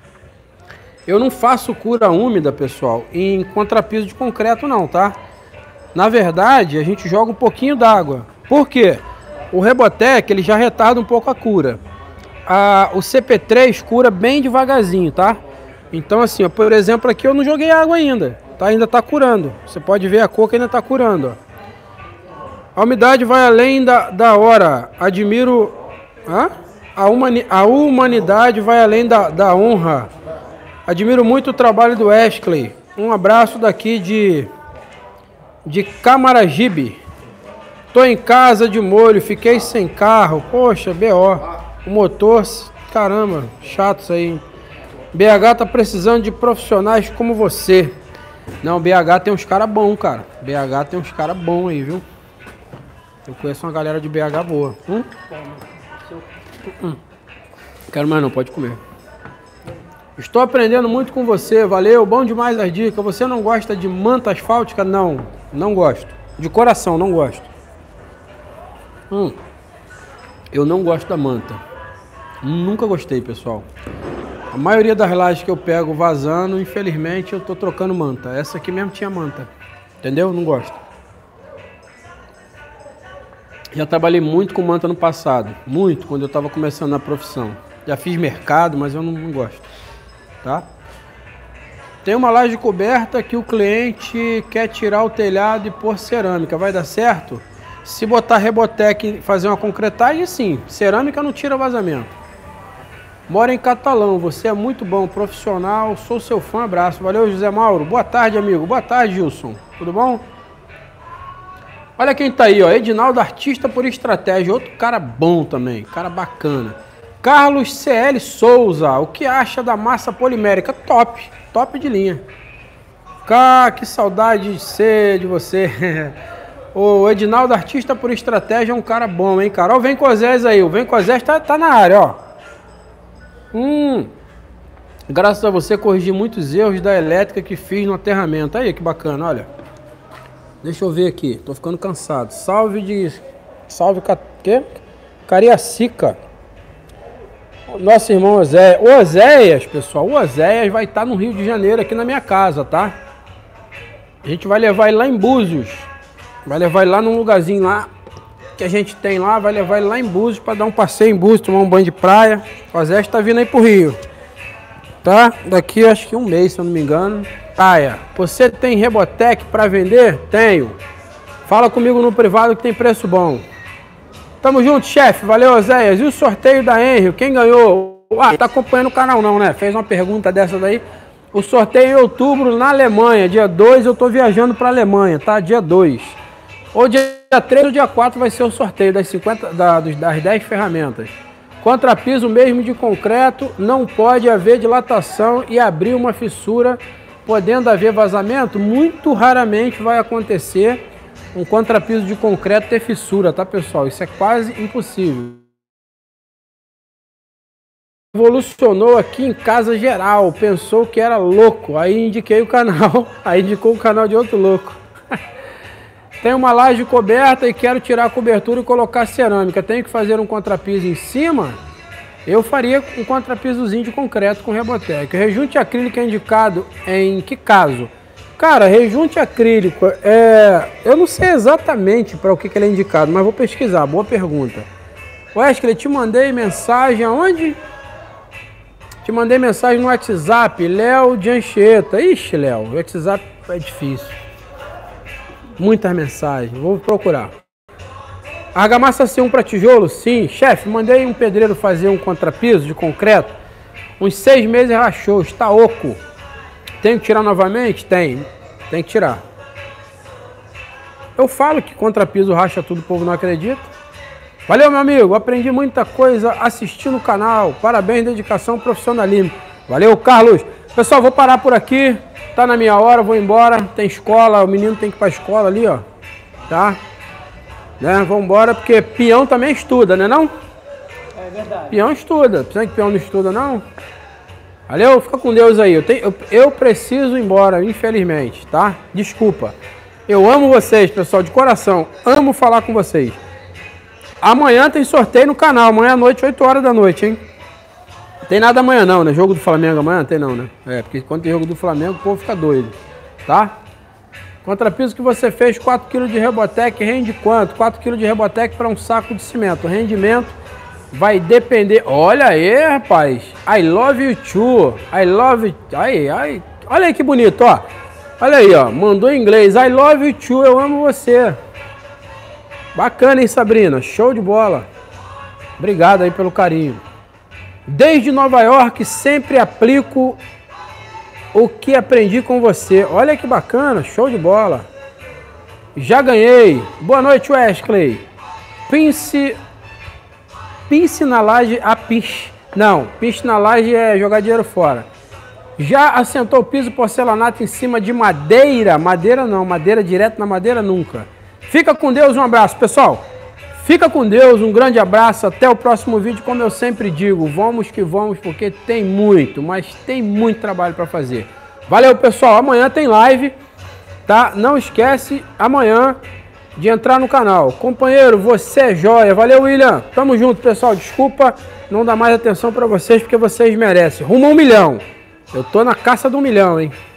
Eu não faço cura úmida, pessoal, em contrapiso de concreto não, tá? Na verdade, a gente joga um pouquinho d'água. Por quê? O Rebotec, ele já retarda um pouco a cura. A, o C P três cura bem devagarzinho, tá? Então assim, ó, por exemplo, aqui eu não joguei água ainda, tá? Ainda tá curando. Você pode ver a cor que ainda tá curando, ó. A umidade vai além da, da hora. Admiro... Hã? A, humani, a humanidade vai além da, da honra. Admiro muito o trabalho do Wesley. Um abraço daqui de, de Camaragibe. Tô em casa de molho, fiquei sem carro. Poxa, B O. O motor, caramba, chato isso aí. B H tá precisando de profissionais como você. Não, B H tem uns caras bons, cara. B H tem uns caras bons aí, viu? Eu conheço uma galera de B H boa. Hum? Hum. Quero mais não, pode comer. Estou aprendendo muito com você, valeu, bom demais as dicas. Você não gosta de manta asfáltica? Não, não gosto. De coração, não gosto. Hum, eu não gosto da manta. Nunca gostei, pessoal. A maioria das lajes que eu pego vazando, infelizmente, eu tô trocando manta. Essa aqui mesmo tinha manta. Entendeu? Não gosto. Já trabalhei muito com manta no passado. Muito, quando eu estava começando na profissão. Já fiz mercado, mas eu não, não gosto. Tá? Tem uma laje coberta que o cliente quer tirar o telhado e pôr cerâmica. Vai dar certo? Se botar Rebotec e fazer uma concretagem, sim. Cerâmica não tira vazamento. Mora em Catalão. Você é muito bom, profissional. Sou seu fã. Abraço. Valeu, José Mauro. Boa tarde, amigo. Boa tarde, Gilson. Tudo bom? Olha quem tá aí, ó. Edinaldo, artista por estratégia. Outro cara bom também. Cara bacana. Carlos C L Souza, o que acha da massa polimérica? Top, top de linha. Cá, que saudade de ser de você. O Edinaldo, artista por estratégia, é um cara bom, hein, cara? Ó, o Vencozés aí, o Vencozés tá, tá na área, ó. Hum, graças a você corrigi muitos erros da elétrica que fiz no aterramento. Aí, que bacana, olha. Deixa eu ver aqui, tô ficando cansado. Salve de... Salve, que? Cariacica. Nosso irmão Oséias. O Oséias, pessoal, o Oséias vai estar no Rio de Janeiro, aqui na minha casa, tá? A gente vai levar ele lá em Búzios. Vai levar ele lá num lugarzinho lá que a gente tem lá. Vai levar ele lá em Búzios para dar um passeio em Búzios, tomar um banho de praia. O Oséias tá vindo aí pro Rio. Tá? Daqui acho que um mês, se eu não me engano. Praia. Você tem Rebotec para vender? Tenho. Fala comigo no privado que tem preço bom. Tamo junto, chefe. Valeu, Oséias. E o sorteio da Henry? Quem ganhou? Ah, tá acompanhando o canal não, né? Fez uma pergunta dessa daí. O sorteio em outubro na Alemanha. Dia dois eu tô viajando pra Alemanha, tá? Dia dois. Ou dia três ou dia quatro vai ser o sorteio das, cinquenta, da, das dez ferramentas. Contrapiso mesmo de concreto. Não pode haver dilatação e abrir uma fissura. Podendo haver vazamento? Muito raramente vai acontecer um contrapiso de concreto ter fissura, tá, pessoal? Isso é quase impossível. Evolucionou aqui em casa geral, pensou que era louco, aí indiquei o canal, aí indicou o canal de outro louco. Tem uma laje coberta e quero tirar a cobertura e colocar cerâmica. Tenho que fazer um contrapiso em cima? Eu faria um contrapisozinho de concreto com Rebotec. O rejunte acrílico é indicado em que caso? Cara, rejunte acrílico, é, eu não sei exatamente para o que, que ele é indicado, mas vou pesquisar, boa pergunta. Wesley, te mandei mensagem aonde? Te mandei mensagem no WhatsApp, Léo de Anchieta. Ixi, Léo, o WhatsApp é difícil. Muitas mensagens. Vou procurar. Argamassa C um para tijolo? Sim. Chefe, mandei um pedreiro fazer um contrapiso de concreto. Uns seis meses rachou. Está oco. Tem que tirar novamente? Tem. Tem que tirar. Eu falo que contrapiso racha tudo, o povo não acredita. Valeu, meu amigo. Aprendi muita coisa assistindo o canal. Parabéns, dedicação, profissionalismo. Valeu, Carlos. Pessoal, vou parar por aqui. Tá na minha hora, vou embora. Tem escola, o menino tem que ir pra escola ali, ó. Tá? Né? Vamos embora, porque peão também estuda, né não? É verdade. Peão estuda. Precisa que peão não estuda, não? Valeu? Fica com Deus aí. Eu, tenho, eu, eu preciso ir embora, infelizmente, tá? Desculpa. Eu amo vocês, pessoal, de coração. Amo falar com vocês. Amanhã tem sorteio no canal. Amanhã à noite, oito horas da noite, hein? Tem nada amanhã não, né? Jogo do Flamengo amanhã? Tem não, né? É, porque quando tem jogo do Flamengo, o povo fica doido. Tá? Contrapiso que você fez, quatro quilos de Rebotec, rende quanto? quatro quilos de Rebotec para um saco de cimento. O rendimento vai depender... Olha aí, rapaz. I love you too. I love you... Aí, aí. Olha aí que bonito, ó. Olha aí, ó. Mandou em inglês. I love you too. Eu amo você. Bacana, hein, Sabrina? Show de bola. Obrigado aí pelo carinho. Desde Nova York, sempre aplico o que aprendi com você. Olha que bacana, show de bola. Já ganhei. Boa noite, Wesley. Pince, pince na laje a pinche. Não, pinche na laje é jogar dinheiro fora. Já assentou o piso porcelanato em cima de madeira? Madeira não, madeira direto na madeira nunca. Fica com Deus, um abraço, pessoal. Fica com Deus, um grande abraço, até o próximo vídeo. Como eu sempre digo, vamos que vamos, porque tem muito, mas tem muito trabalho para fazer. Valeu, pessoal, amanhã tem live, tá? Não esquece, amanhã, de entrar no canal. Companheiro, você é joia. Valeu, William. Tamo junto, pessoal. Desculpa não dar mais atenção para vocês, porque vocês merecem. Rumo a um milhão. Eu tô na caça do milhão, hein?